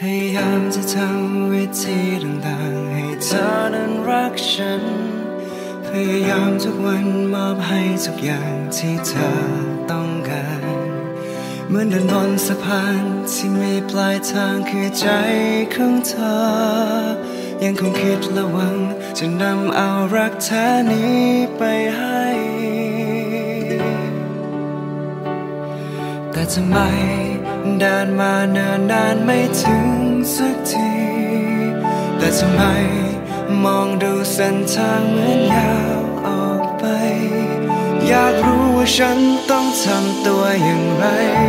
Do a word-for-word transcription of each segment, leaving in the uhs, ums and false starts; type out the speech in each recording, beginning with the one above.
ยายามจะทำวิธีต่างๆให้เธอนั้นรักฉันพยายามทุกวันมอบให้ทุกอย่างที่เธอต้องการเหมือนเดินบนสะพานที่มีปลายทางคือใจของเธอยังคงคิดและหวังจะนำเอารักแท้นี้ไปให้แต่ทำไมเดินมาเนิ่นนานไม่ถึงสักทีแต่ทำไมมองดูเส้นทางเหมือนยาวออกไปอยากรู้ว่าฉันต้องทำตัวอย่างไร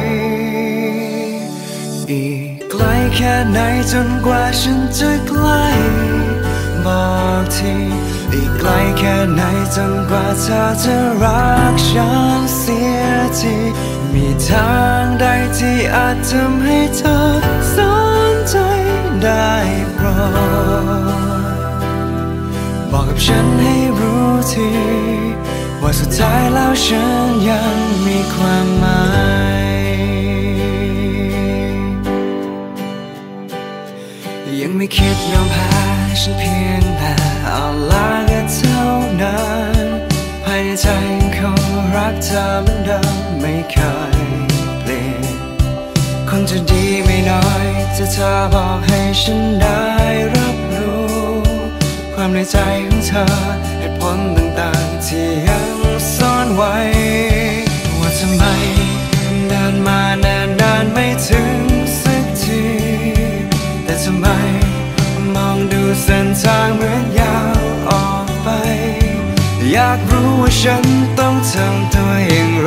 อีกไกลแค่ไหนจนกว่าฉันจะใกล้บอกทีอีกไกลแค่ไหนจนกว่าเธอจะรักฉันเสียทีมีทางใดที่อาจทำให้เธอสนใจได้โปรดบอกกับฉันให้รู้ทีว่าสุดท้ายแล้วฉันยังมีความหมายยังไม่คิดยอมแพ้ฉันเพียงแต่เอาลาก็เท่านั้นภายในใจเขารักเธอเหมือนเดิมไม่เคยเปลี่ยนคงจะดีไม่น้อยจะเธอบอกให้ฉันได้รับรู้ความในใจของเธอเหตุผลต่างๆที่ยังซ่อนไว้ว่าทำไมเดินมาแน่นานไม่ถึงสักทีแต่ทำไมมองดูเส้นทางเหมือนยาวออกไปอยากรู้ว่าฉันต้องทำตัวอย่างไร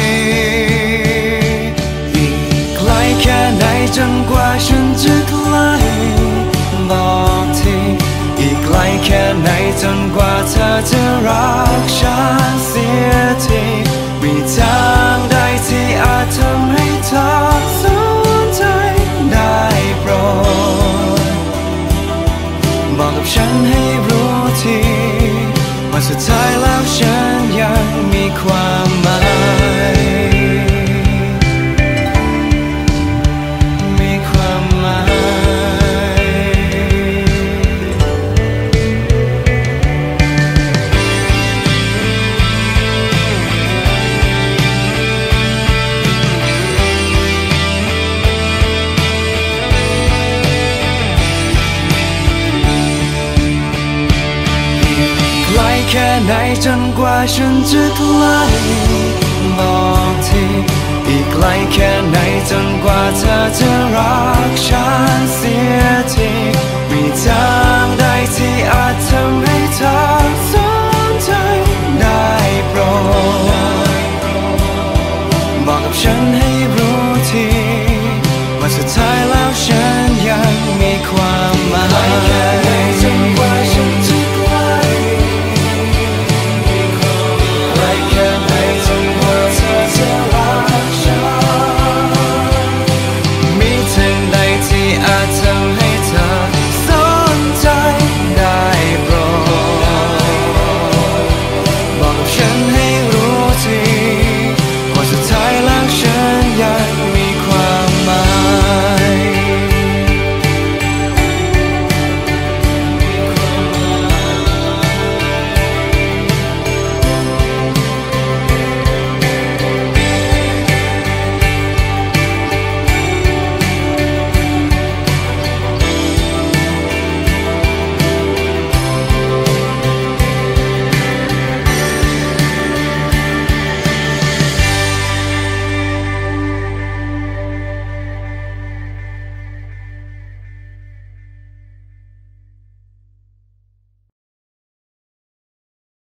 อีกไกลแค่ไหนจนกว่าฉันจะใกล้บอกทีอีกไกลแค่ไหนจนกว่าเธอจะรักฉันเสียทีมีทางใดที่อาจทำให้เธอสนใจได้โปรดบอกกับฉันให้รู้ทีว่าสุดท้ายแล้วฉันยังมีความหมายมีความหมายไกลแค่ไหนจนกว่าฉันจะใกล้บอกทีอีกไกลแค่ไหนจนกว่าเธอจะรักฉันเสียทีมีทางใดที่อาจทำให้เธอสนใจได้โปรดบอกกับฉันให้